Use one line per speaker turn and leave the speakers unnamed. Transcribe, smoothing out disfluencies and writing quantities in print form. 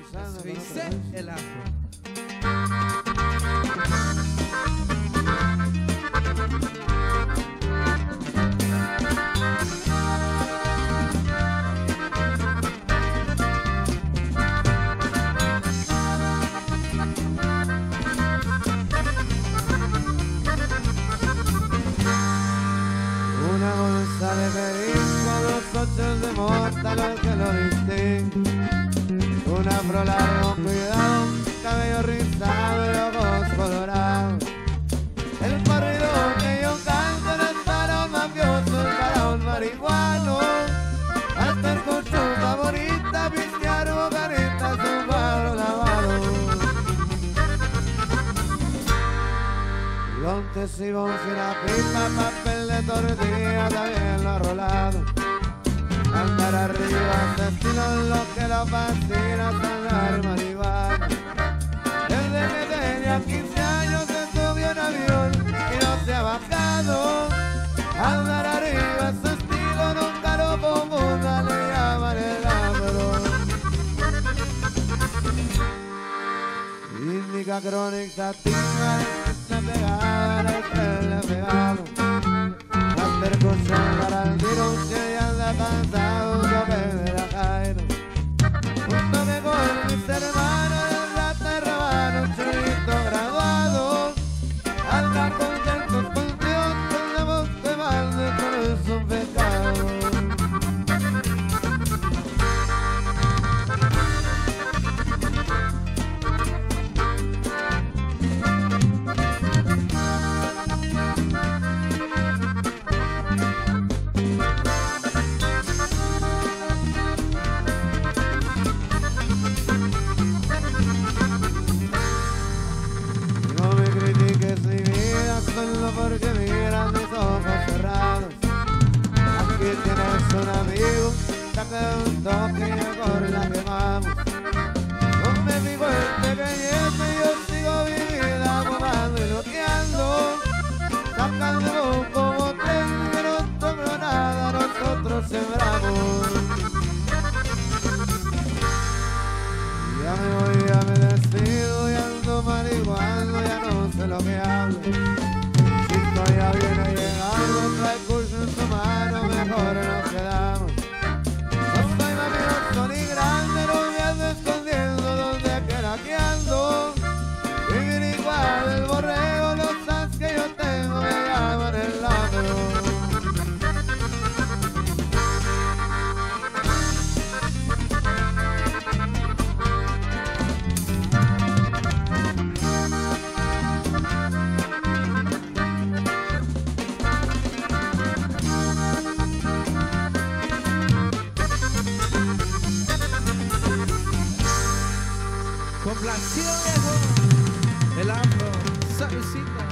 comenzando.
Dice el afro.
Una bolsa de perico, 2 ochos de mota, los que lo distinguen. Un afro largo, cuidado, cabello rizado y ojos colorados. El corrido que yo canto no es para un mafioso, es para un marihuano. Hasta el con su favorita, pistear bocaritas, un cuadro lavado. Lontes y boncina, pipa, papel de tortilla, también lo ha rolado. Andar arriba, ese estilo es lo que lo fascina, andar marihuana. Desde que tenía 15 años se subió en avión y no se ha bajado. Andar arriba, ese estilo nunca lo confunda, le llaman el afro. Indica crónica, sativa, está pegada, la estrella pegado. Hacer cosas para el virus que ya anda cansado, no me la caer. Justo me con mis hermanos, el rata y rabano, chulito graduado. Anda contentos con Dios, con la voz de balde, con es un pecado. Solo porque miran mis ojos cerrados. Aquí tienes un amigo, saca un toque y mejor la quemamos. No me fijo en pequeñez, yo sigo mi vida fumando y loqueando. Sacando un como tren, que no toco nada, nosotros sembramos. Ya me voy, ya me despido, ya ando marihuano, ya no sé lo que hablo. Ya viene llegando, trae curso en su mano, mejor nos quedamos. No soy mafioso ni grande, no me ando escondiendo donde quiera que ando. Vivir igual el borrego, los fans que yo tengo me llaman el afro.
Complacido viejo, el afro, salucita.